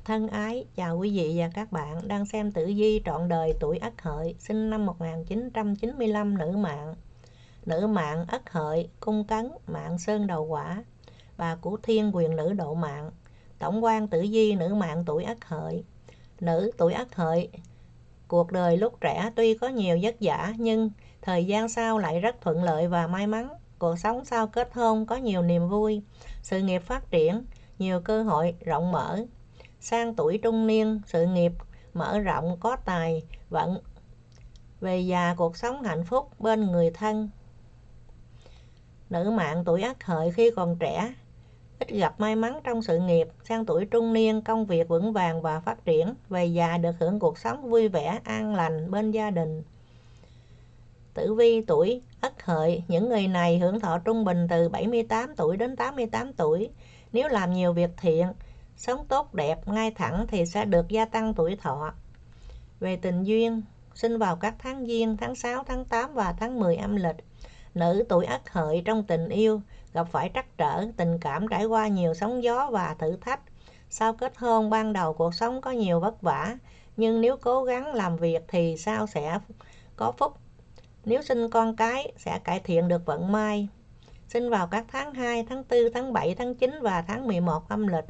Thân ái chào quý vị và các bạn đang xem tử vi trọn đời tuổi Ất Hợi, sinh năm 1995, nữ mạng. Nữ mạng Ất Hợi, cung Cấn, mạng Sơn đầu Quả, bà của Thiên quyền nữ độ mạng. Tổng quan tử vi nữ mạng tuổi Ất Hợi. Nữ tuổi Ất Hợi, cuộc đời lúc trẻ tuy có nhiều vất vả nhưng thời gian sau lại rất thuận lợi và may mắn. Cuộc sống sau kết hôn có nhiều niềm vui, sự nghiệp phát triển, nhiều cơ hội rộng mở. Sang tuổi trung niên, sự nghiệp mở rộng, có tài vận. Về già, cuộc sống hạnh phúc bên người thân. Nữ mạng tuổi Ất Hợi khi còn trẻ ít gặp may mắn trong sự nghiệp. Sang tuổi trung niên, công việc vững vàng và phát triển. Về già, được hưởng cuộc sống vui vẻ, an lành bên gia đình. Tử vi tuổi Ất Hợi, những người này hưởng thọ trung bình từ 78 tuổi đến 88 tuổi. Nếu làm nhiều việc thiện, sống tốt đẹp, ngay thẳng thì sẽ được gia tăng tuổi thọ. Về tình duyên, sinh vào các tháng Giêng, tháng 6, tháng 8 và tháng 10 âm lịch. Nữ tuổi Ất Hợi trong tình yêu gặp phải trắc trở, tình cảm trải qua nhiều sóng gió và thử thách. Sau kết hôn, ban đầu cuộc sống có nhiều vất vả, nhưng nếu cố gắng làm việc thì sau sẽ có phúc. Nếu sinh con cái sẽ cải thiện được vận may. Sinh vào các tháng 2, tháng 4, tháng 7, tháng 9 và tháng 11 âm lịch.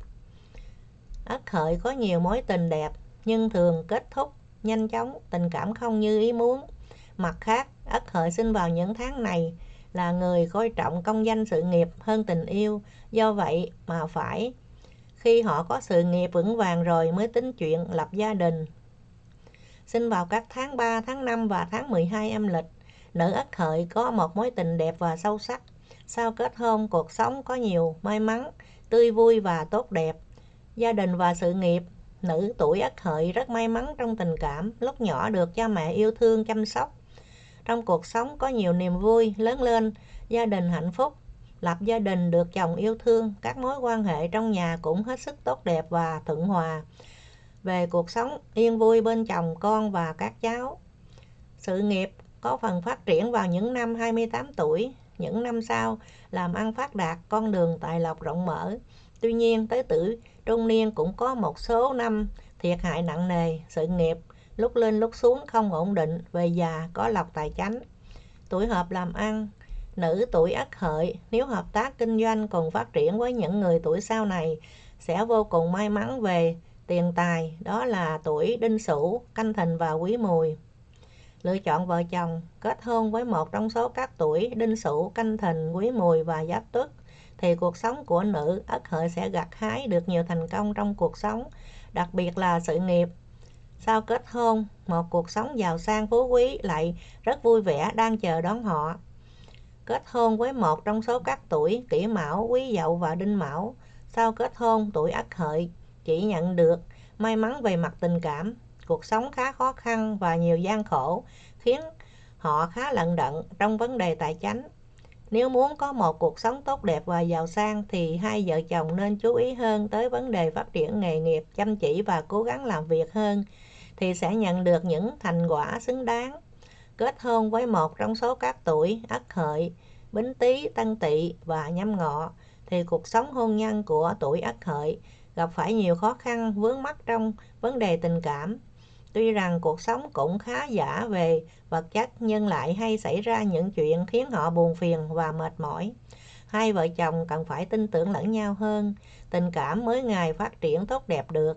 Ất Hợi có nhiều mối tình đẹp nhưng thường kết thúc nhanh chóng, tình cảm không như ý muốn. Mặt khác, Ất Hợi sinh vào những tháng này là người coi trọng công danh sự nghiệp hơn tình yêu. Do vậy mà phải khi họ có sự nghiệp vững vàng rồi mới tính chuyện lập gia đình. Sinh vào các tháng 3, tháng 5 và tháng 12 âm lịch. Nữ Ất Hợi có một mối tình đẹp và sâu sắc. Sau kết hôn, cuộc sống có nhiều may mắn, tươi vui và tốt đẹp. Gia đình và sự nghiệp. Nữ tuổi Ất Hợi rất may mắn trong tình cảm. Lúc nhỏ được cha mẹ yêu thương chăm sóc. Trong cuộc sống có nhiều niềm vui. Lớn lên, gia đình hạnh phúc. Lập gia đình được chồng yêu thương. Các mối quan hệ trong nhà cũng hết sức tốt đẹp và thuận hòa. Về cuộc sống yên vui bên chồng, con và các cháu. Sự nghiệp có phần phát triển vào những năm 28 tuổi. Những năm sau làm ăn phát đạt, con đường tài lộc rộng mở. Tuy nhiên tới tuổi trung niên cũng có một số năm thiệt hại nặng nề. Sự nghiệp lúc lên lúc xuống, không ổn định. Về già có lộc tài chánh. Tuổi hợp làm ăn. Nữ tuổi Ất Hợi nếu hợp tác kinh doanh cùng phát triển với những người tuổi sau này sẽ vô cùng may mắn về tiền tài. Đó là tuổi Đinh Sửu, Canh Thìn và Quý Mùi. Lựa chọn vợ chồng kết hôn với một trong số các tuổi Đinh Sửu, Canh Thìn, Quý Mùi và Giáp Tuất thì cuộc sống của nữ Ất Hợi sẽ gặt hái được nhiều thành công trong cuộc sống, đặc biệt là sự nghiệp. Sau kết hôn, một cuộc sống giàu sang phú quý lại rất vui vẻ đang chờ đón họ. Kết hôn với một trong số các tuổi Kỷ Mão, Quý Dậu và Đinh Mão. Sau kết hôn, tuổi Ất Hợi chỉ nhận được may mắn về mặt tình cảm. Cuộc sống khá khó khăn và nhiều gian khổ khiến họ khá lận đận trong vấn đề tài chánh. Nếu muốn có một cuộc sống tốt đẹp và giàu sang thì hai vợ chồng nên chú ý hơn tới vấn đề phát triển nghề nghiệp, chăm chỉ và cố gắng làm việc hơn thì sẽ nhận được những thành quả xứng đáng. Kết hôn với một trong số các tuổi Ất Hợi, Bính Tý, Tân Tỵ và Nhâm Ngọ thì cuộc sống hôn nhân của tuổi Ất Hợi gặp phải nhiều khó khăn vướng mắc trong vấn đề tình cảm. Tuy rằng cuộc sống cũng khá giả về vật chất nhưng lại hay xảy ra những chuyện khiến họ buồn phiền và mệt mỏi. Hai vợ chồng cần phải tin tưởng lẫn nhau hơn, tình cảm mới ngày phát triển tốt đẹp được.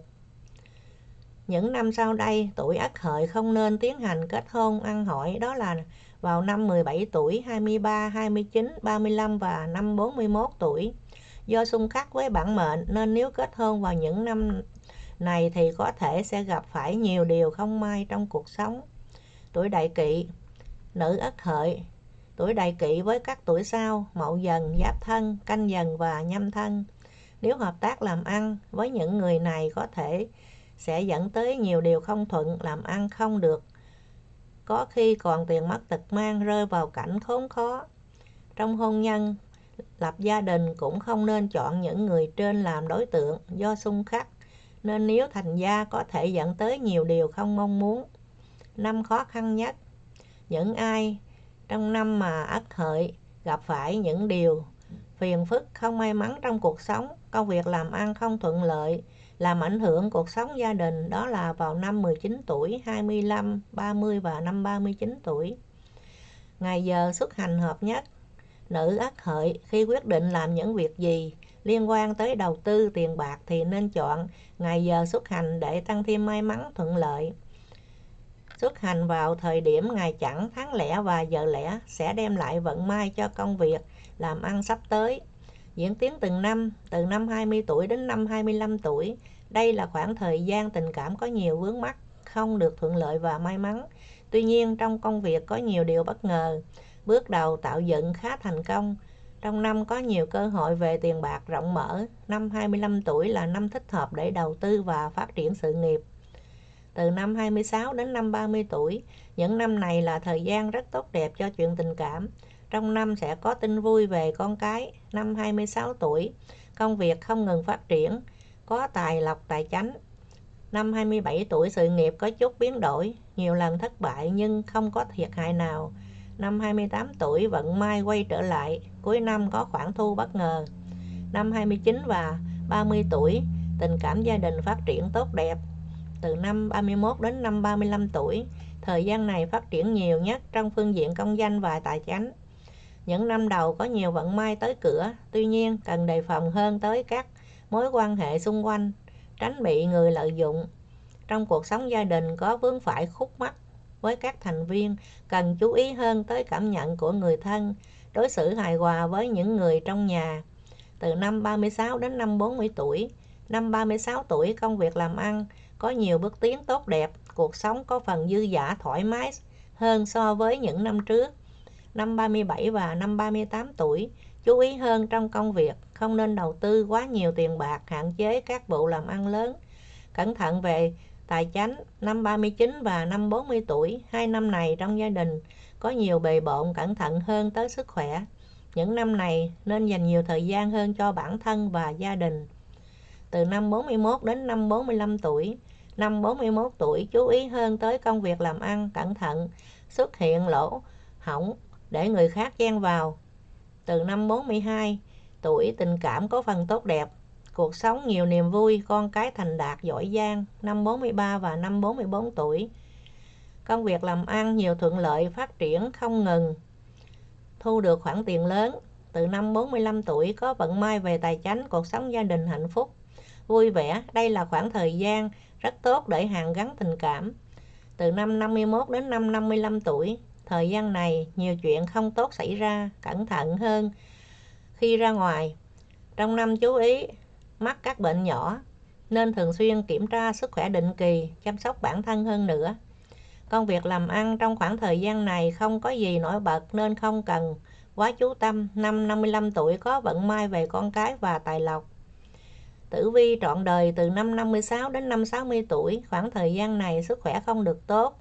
Những năm sau đây, tuổi Ất Hợi không nên tiến hành kết hôn ăn hỏi, đó là vào năm 17 tuổi, 23, 29, 35 và năm 41 tuổi. Do xung khắc với bản mệnh nên nếu kết hôn vào những năm này thì có thể sẽ gặp phải nhiều điều không may trong cuộc sống. Tuổi Đại Kỵ. Nữ Ất Hợi tuổi Đại Kỵ với các tuổi sau Mậu Dần, Giáp Thân, Canh Dần và Nhâm Thân. Nếu hợp tác làm ăn với những người này có thể sẽ dẫn tới nhiều điều không thuận, làm ăn không được, có khi còn tiền mất tật mang, rơi vào cảnh khốn khó. Trong hôn nhân, lập gia đình cũng không nên chọn những người trên làm đối tượng do xung khắc, nên nếu thành gia có thể dẫn tới nhiều điều không mong muốn. Năm khó khăn nhất. Những ai trong năm mà Ất Hợi gặp phải những điều phiền phức không may mắn trong cuộc sống, công việc làm ăn không thuận lợi, làm ảnh hưởng cuộc sống gia đình, đó là vào năm 19 tuổi, 25, 30 và năm 39 tuổi. Ngày giờ xuất hành hợp nhất. Nữ Ất Hợi khi quyết định làm những việc gì liên quan tới đầu tư tiền bạc thì nên chọn ngày giờ xuất hành để tăng thêm may mắn thuận lợi. Xuất hành vào thời điểm ngày chẵn, tháng lẻ và giờ lẻ sẽ đem lại vận may cho công việc làm ăn sắp tới. Diễn tiến từng năm, từ năm 20 tuổi đến năm 25 tuổi. Đây là khoảng thời gian tình cảm có nhiều vướng mắc, không được thuận lợi và may mắn. Tuy nhiên, trong công việc có nhiều điều bất ngờ. Bước đầu tạo dựng khá thành công. Trong năm có nhiều cơ hội về tiền bạc rộng mở. Năm 25 tuổi là năm thích hợp để đầu tư và phát triển sự nghiệp. Từ năm 26 đến năm 30 tuổi, những năm này là thời gian rất tốt đẹp cho chuyện tình cảm. Trong năm sẽ có tin vui về con cái. Năm 26 tuổi, công việc không ngừng phát triển, có tài lộc tài chánh. Năm 27 tuổi, sự nghiệp có chút biến đổi, nhiều lần thất bại nhưng không có thiệt hại nào. Năm 28 tuổi, vận may quay trở lại, cuối năm có khoản thu bất ngờ. Năm 29 và 30 tuổi, tình cảm gia đình phát triển tốt đẹp. Từ năm 31 đến năm 35 tuổi, thời gian này phát triển nhiều nhất trong phương diện công danh và tài chánh. Những năm đầu có nhiều vận may tới cửa, tuy nhiên cần đề phòng hơn tới các mối quan hệ xung quanh, tránh bị người lợi dụng. Trong cuộc sống gia đình có vướng phải khúc mắc với các thành viên, cần chú ý hơn tới cảm nhận của người thân, đối xử hài hòa với những người trong nhà. Từ năm 36 đến năm 40 tuổi, năm 36 tuổi công việc làm ăn có nhiều bước tiến tốt đẹp, cuộc sống có phần dư dả thoải mái hơn so với những năm trước. Năm 37 và năm 38 tuổi, chú ý hơn trong công việc, không nên đầu tư quá nhiều tiền bạc, hạn chế các vụ làm ăn lớn. Cẩn thận về tài chánh. Năm 39 và năm 40 tuổi, hai năm này trong gia đình có nhiều bề bộn, cẩn thận hơn tới sức khỏe. Những năm này nên dành nhiều thời gian hơn cho bản thân và gia đình. Từ năm 41 đến năm 45 tuổi, năm 41 tuổi chú ý hơn tới công việc làm ăn, cẩn thận xuất hiện lỗ hổng để người khác chen vào. Từ năm 42 tuổi, tình cảm có phần tốt đẹp, cuộc sống nhiều niềm vui, con cái thành đạt giỏi giang. Năm 43 và năm 44 tuổi, công việc làm ăn nhiều thuận lợi, phát triển không ngừng, thu được khoản tiền lớn. Từ năm 45 tuổi có vận may về tài chánh, cuộc sống gia đình hạnh phúc, vui vẻ. Đây là khoảng thời gian rất tốt để hàn gắn tình cảm. Từ năm 51 đến năm 55 tuổi, thời gian này nhiều chuyện không tốt xảy ra, cẩn thận hơn khi ra ngoài. Trong năm chú ý mắc các bệnh nhỏ, nên thường xuyên kiểm tra sức khỏe định kỳ, chăm sóc bản thân hơn nữa. Công việc làm ăn trong khoảng thời gian này không có gì nổi bật nên không cần quá chú tâm. Năm 55 tuổi có vận may về con cái và tài lộc. Tử vi trọn đời từ năm 56 đến năm 60 tuổi, khoảng thời gian này sức khỏe không được tốt,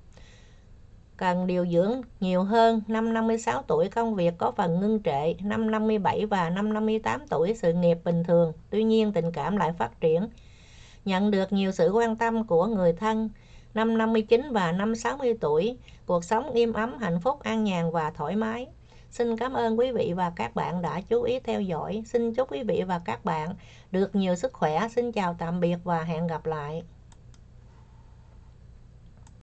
cần điều dưỡng nhiều hơn. Năm 56 tuổi công việc có phần ngưng trệ. Năm 57 và năm 58 tuổi sự nghiệp bình thường, tuy nhiên tình cảm lại phát triển, nhận được nhiều sự quan tâm của người thân. Năm 59 và năm 60 tuổi, cuộc sống im ấm, hạnh phúc, an nhàn và thoải mái. Xin cảm ơn quý vị và các bạn đã chú ý theo dõi. Xin chúc quý vị và các bạn được nhiều sức khỏe. Xin chào tạm biệt và hẹn gặp lại.